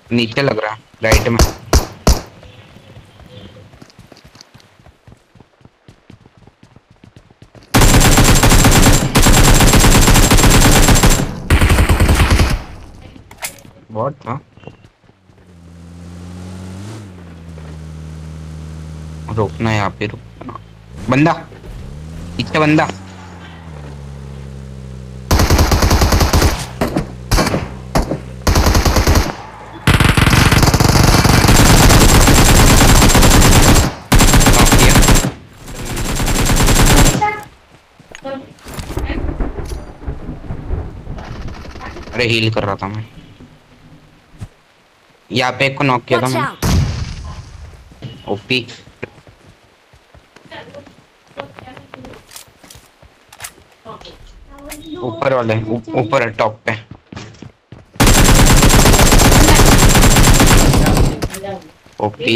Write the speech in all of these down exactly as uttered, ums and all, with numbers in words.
नीचे लग रहा है राइट में। बहुत था। रुकना यहाँ पे, रुकना। बंदा पीछे, बंदा। नॉक किया। अरे हील कर रहा था मैं। यहाँ पे एक को नॉक किया था Watch मैंने। out! ओपी। ऊपर वाले, ऊ- ऊपर है टॉप पे। ओपी।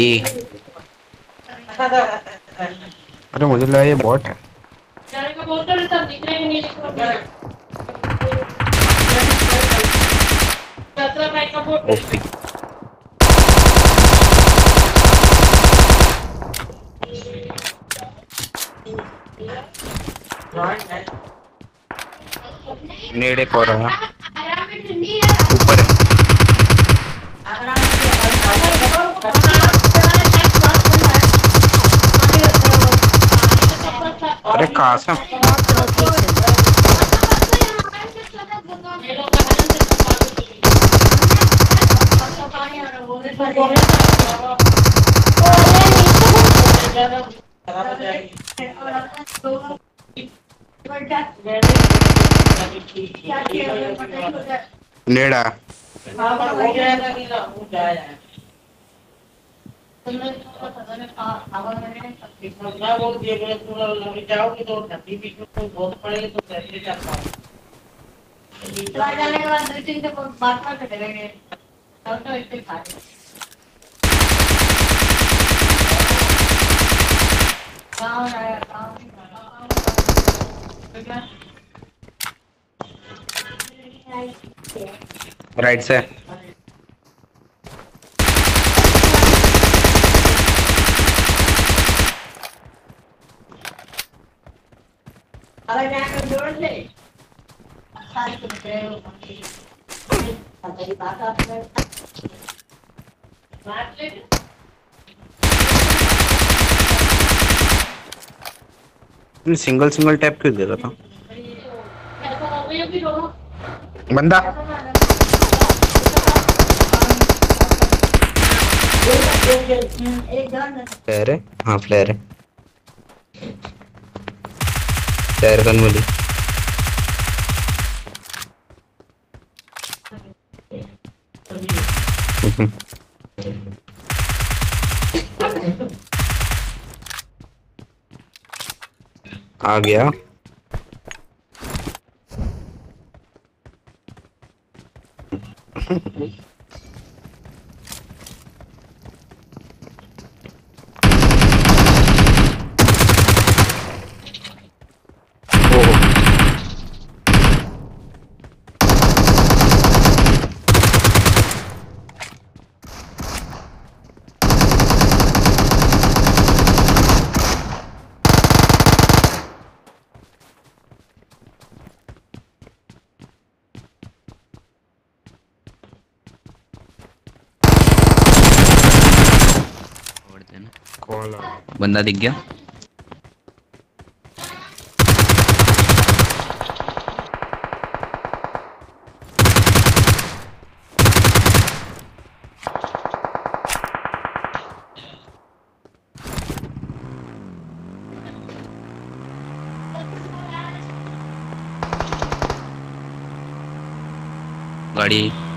अरे मुझे लगा ये बॉट है। ओपी। नेड़े को रहा ऊपर है। अरे कहाँ से? Mark the location. नेड़ा। राइट से। सिंगल सिंगल टैप क्यों दे रहा था? बंदा। फ्लेयर है, हाँ फ्लेयर है। फ्लेयर गन वाली। आ गया। कॉल बंदा दिख गया। गाड़ी